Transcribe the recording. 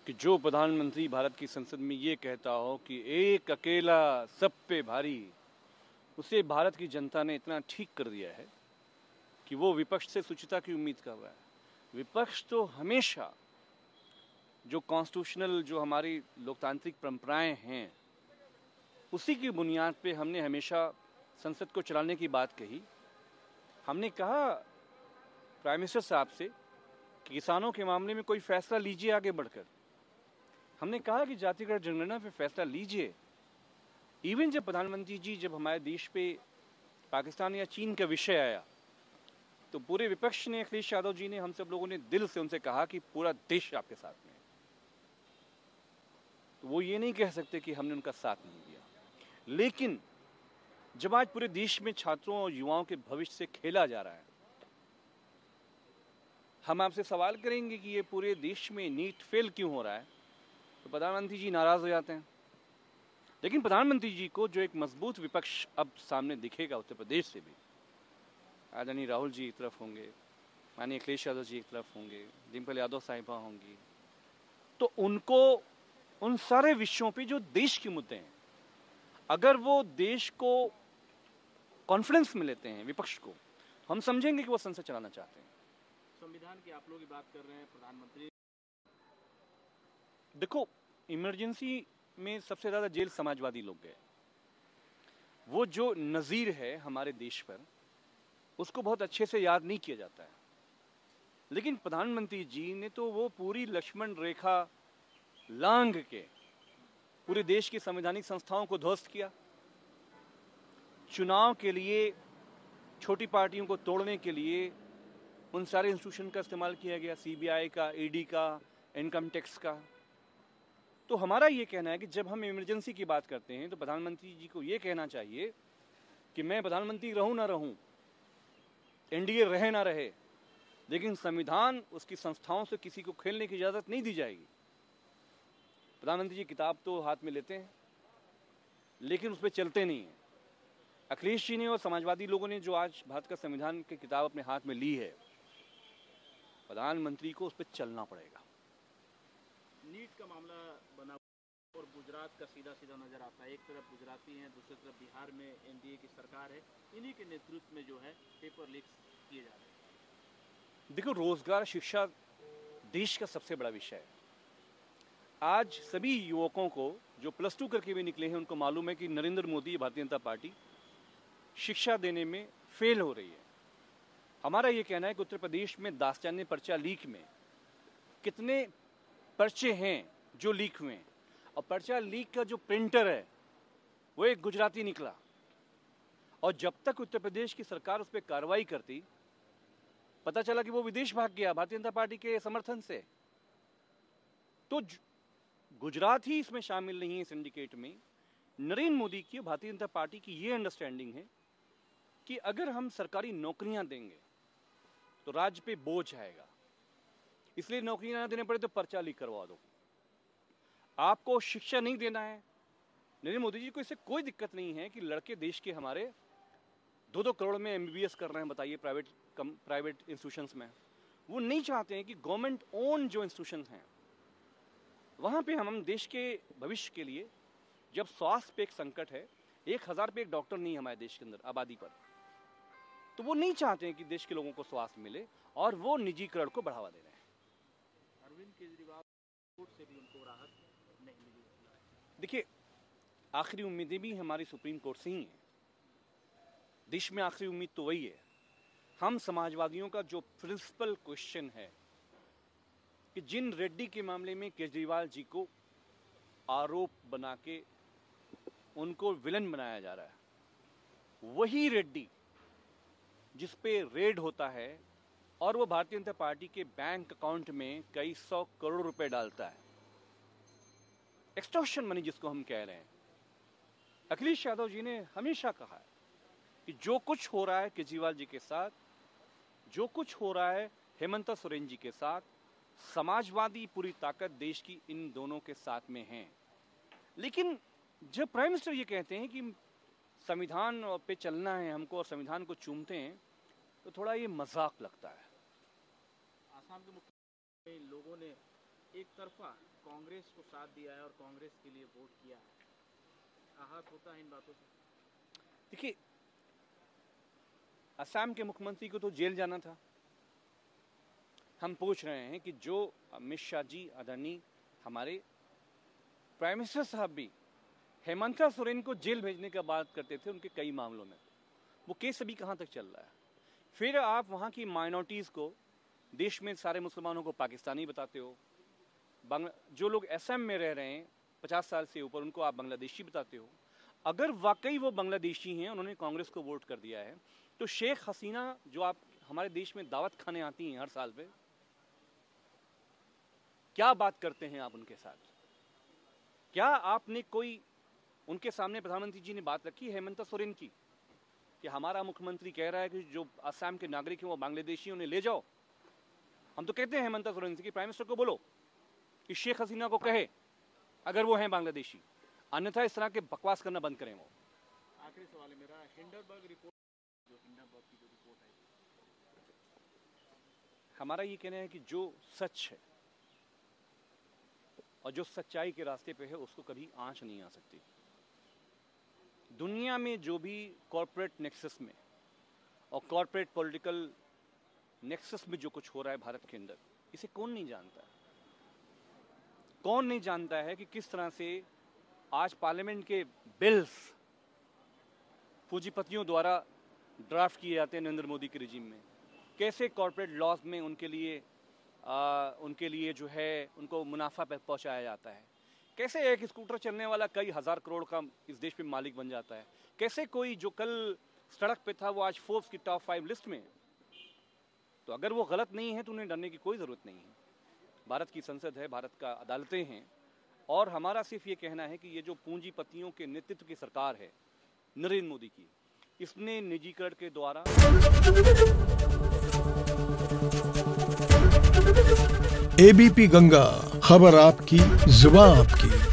कि जो प्रधानमंत्री भारत की संसद में ये कहता हो कि एक अकेला सब पे भारी, उसे भारत की जनता ने इतना ठीक कर दिया है कि वो विपक्ष से सुचिता की उम्मीद कर रहा है। विपक्ष तो हमेशा जो कॉन्स्टिट्यूशनल, जो हमारी लोकतांत्रिक परंपराएं हैं, उसी की बुनियाद पे हमने हमेशा संसद को चलाने की बात कही। हमने कहा प्राइम मिनिस्टर साहब से कि किसानों के मामले में कोई फैसला लीजिए आगे बढ़कर। हमने कहा कि जातिगत जनगणना पे फैसला लीजिए। इवन जब प्रधानमंत्री जी जब हमारे देश पे पाकिस्तान या चीन का विषय आया तो पूरे विपक्ष ने, अखिलेश यादव जी ने, हम सब लोगों ने दिल से उनसे कहा कि पूरा देश आपके साथ में है। तो वो ये नहीं कह सकते कि हमने उनका साथ नहीं दिया। लेकिन जब आज पूरे देश में छात्रों और युवाओं के भविष्य से खेला जा रहा है, हम आपसे सवाल करेंगे कि ये पूरे देश में नीट फेल क्यों हो रहा है, तो प्रधानमंत्री जी नाराज हो जाते हैं। लेकिन प्रधानमंत्री जी को जो एक मजबूत विपक्ष अब सामने दिखेगा उत्तर प्रदेश से भी, आदरणीय राहुल जी एक तरफ होंगे, माननीय अखिलेश यादव जी एक तरफ होंगे, डिम्पल यादव साहिबा होंगी, तो उनको उन सारे विषयों पे जो देश के मुद्दे हैं, अगर वो देश को कॉन्फिडेंस में लेते हैं विपक्ष को, हम समझेंगे कि वो संसद चलाना चाहते हैं। संविधान की आप लोग की बात कर रहे हैं, प्रधानमंत्री देखो, इमरजेंसी में सबसे ज्यादा जेल समाजवादी लोग गए। वो जो नजीर है हमारे देश पर, उसको बहुत अच्छे से याद नहीं किया जाता है। लेकिन प्रधानमंत्री जी ने तो वो पूरी लक्ष्मण रेखा लांघ के पूरे देश की संवैधानिक संस्थाओं को ध्वस्त किया। चुनाव के लिए छोटी पार्टियों को तोड़ने के लिए उन सारे इंस्टीट्यूशन का इस्तेमाल किया गया, सीबीआई का, ईडी का, इनकम टैक्स का। तो हमारा ये कहना है कि जब हम इमरजेंसी की बात करते हैं तो प्रधानमंत्री जी को ये कहना चाहिए कि मैं प्रधानमंत्री रहूं ना रहूं, एनडीए रहे ना रहे, लेकिन संविधान, उसकी संस्थाओं से किसी को खेलने की इजाजत नहीं दी जाएगी। प्रधानमंत्री जी किताब तो हाथ में लेते हैं लेकिन उस पर चलते नहीं हैं। अखिलेश जी ने और समाजवादी लोगों ने जो आज भारत का संविधान की किताब अपने हाथ में ली है, प्रधानमंत्री को उस पर चलना पड़ेगा। नीट का मामला बना और गुजरात का सीधा सीधा नजर आता है। एक तरफ गुजराती हैं, दूसरी तरफ बिहार में एनडीए की सरकार है। इन्हीं के नेतृत्व में जो है पेपर लीक्स किए जा रहे हैं। देखो, रोजगार, शिक्षा देश का सबसे बड़ा विषय है। आज सभी युवकों को जो +2 करके भी निकले हैं, उनको मालूम है कि नरेंद्र मोदी, भारतीय जनता पार्टी शिक्षा देने में फेल हो रही है। हमारा ये कहना है कि उत्तर प्रदेश में दास्ताने पर्चा लीक में कितने पर्चे हैं जो लीक हुए हैं, और पर्चा लीक का जो प्रिंटर है वो एक गुजराती निकला। और जब तक उत्तर प्रदेश की सरकार उस पर कार्रवाई करती, पता चला कि वो विदेश भाग गया भारतीय जनता पार्टी के समर्थन से। तो गुजरात ही इसमें शामिल नहीं है सिंडिकेट में। नरेंद्र मोदी की, भारतीय जनता पार्टी की ये अंडरस्टैंडिंग है कि अगर हम सरकारी नौकरियां देंगे तो राज्य पे बोझ आएगा, इसलिए नौकरियां ना देने पड़े तो पर्चा लीक करवा दो। आपको शिक्षा नहीं देना है, नरेंद्र मोदी जी को इससे कोई दिक्कत नहीं है कि लड़के देश के हमारे 2-2 करोड़ में एमबीबीएस कर रहे हैं, बताइए, प्राइवेट इंस्टीट्यूशंस में। वो नहीं चाहते हैं कि गवर्नमेंट ओन जो इंस्टीट्यूशंस हैं वहां पे हम देश के भविष्य के लिए, जब स्वास्थ्य पे एक संकट है, 1000 पे एक डॉक्टर नहीं है हमारे देश के अंदर आबादी पर, तो वो नहीं चाहते हैं कि देश के लोगों को स्वास्थ्य मिले, और वो निजीकरण को बढ़ावा दे रहे हैं। अरविंद केजरीवाल कोर्ट से भी उनको राहत नहीं मिली। देखिए, आखिरी उम्मीदें भी हमारी सुप्रीम कोर्ट से ही हैं। देश में आखिरी उम्मीद तो वही है। हम समाजवादियों का जो प्रिंसिपल क्वेश्चन है कि जिन रेड्डी के मामले में केजरीवाल जी को आरोप बना के उनको विलन बनाया जा रहा है, वही रेड्डी जिस पे रेड होता है और वो भारतीय जनता पार्टी के बैंक अकाउंट में कई 100 करोड़ रुपए डालता है, एक्सटॉर्शन मनी जिसको हम कह रहे हैं। अखिलेश यादव जी ने हमेशा कहा है कि जो कुछ हो रहा है केजरीवाल जी के साथ, जो कुछ हो रहा है हेमंत सोरेन जी के साथ, समाजवादी पूरी ताकत देश की इन दोनों के साथ में है। लेकिन जब प्राइम मिनिस्टर ये कहते हैं कि संविधान पे चलना है हमको और संविधान को चूमते हैं, तो थोड़ा ये मजाक लगता है। आसाम के मुख्यमंत्री लोगों ने एक तरफा कांग्रेस को साथ दिया है और कांग्रेस के लिए वोट किया है, आहत होता है इन बातों से? देखिए, असम के मुख्यमंत्री को तो जेल जाना था। हम पूछ रहे हैं कि जो अमित शाह जी, अदानी, हमारे प्राइम मिनिस्टर साहब भी हेमंत सोरेन को जेल भेजने का बात करते थे उनके कई मामलों में, वो केस अभी कहाँ तक चल रहा है? फिर आप वहाँ की माइनॉरिटीज़ को, देश में सारे मुसलमानों को पाकिस्तानी बताते हो, जो लोग असम में रह रहे हैं 50 साल से ऊपर उनको आप बांग्लादेशी बताते हो। अगर वाकई वो बांग्लादेशी हैं, उन्होंने कांग्रेस को वोट कर दिया है, तो शेख हसीना जो आप हमारे देश में दावत खाने आती हैं हर साल पे, क्या बात करते हैं आप उनके साथ? क्या आपने कोई उनके सामने प्रधानमंत्री जी ने बात रखी हेमंत सोरेन की कि हमारा मुख्यमंत्री कह रहा है कि जो असम के नागरिक हैं वो बांग्लादेशी, उन्हें ले जाओ? हम तो कहते हैं हेमंत सोरेन से कि प्राइम मिनिस्टर को बोलो कि शेख हसीना को कहे अगर वो हैं बांग्लादेशी, अन्यथा इस तरह के बकवास करना बंद करें वो। आखिरी सवाल है मेरा, हिंडनबर्ग रिपोर्ट, जो हिंडनबर्ग की जो रिपोर्ट है, हमारा ये कहना है कि जो सच है और जो सच्चाई के रास्ते पे है उसको कभी आंच नहीं आ सकती। दुनिया में जो भी कॉर्पोरेट नेक्सस में और कॉर्पोरेट पॉलिटिकल नेक्सस में जो कुछ हो रहा है भारत के अंदर, इसे कौन नहीं जानता है? कौन नहीं जानता है कि किस तरह से आज पार्लियामेंट के बिल्स पूंजीपतियों द्वारा ड्राफ्ट किए जाते हैं नरेंद्र मोदी के रिजीम में, कैसे कॉर्पोरेट लॉज में उनके लिए जो है उनको मुनाफा पहुंचाया जाता है, कैसे एक स्कूटर चलने वाला कई हजार करोड़ का इस देश पे मालिक बन जाता है, कैसे कोई जो कल सड़क पे था वो आज फोर्ब्स की टॉप 5 लिस्ट में है। तो अगर वो गलत नहीं है तो उन्हें डरने की कोई ज़रूरत नहीं है। भारत की संसद है, भारत का अदालतें हैं, और हमारा सिर्फ ये कहना है कि ये जो पूंजीपतियों के नेतृत्व की सरकार है नरेंद्र मोदी की, इसने निजीकरण के द्वारा एबीपी गंगा, खबर आपकी, जुबान आपकी।